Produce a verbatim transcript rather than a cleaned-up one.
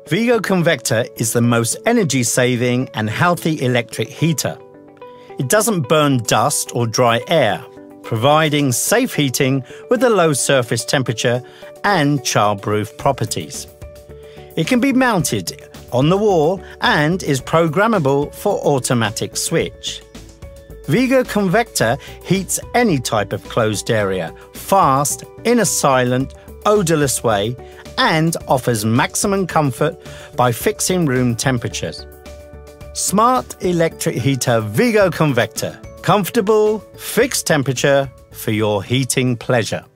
Vigo Convector is the most energy-saving and healthy electric heater. It doesn't burn dust or dry air, providing safe heating with a low surface temperature and childproof properties. It can be mounted on the wall and is programmable for automatic switch. Vigo Convector heats any type of closed area fast, in a silent, odorless way, and offers maximum comfort by fixing room temperatures. Smart electric heater Vigo Convector. Comfortable, fixed temperature for your heating pleasure.